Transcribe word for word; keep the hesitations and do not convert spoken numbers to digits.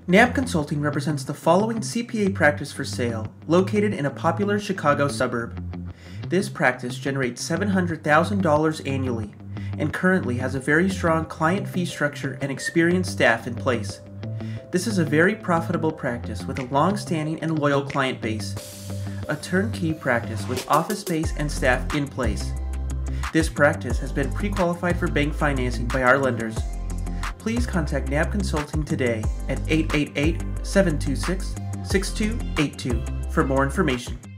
N A B Consulting represents the following C P A practice for sale, located in a popular Chicago suburb. This practice generates seven hundred thousand dollars annually and currently has a very strong client fee structure and experienced staff in place. This is a very profitable practice with a long-standing and loyal client base. A turnkey practice with office space and staff in place. This practice has been pre-qualified for bank financing by our lenders. Please contact N A B Consulting today at eight eight eight, seven two six, six two eight two for more information.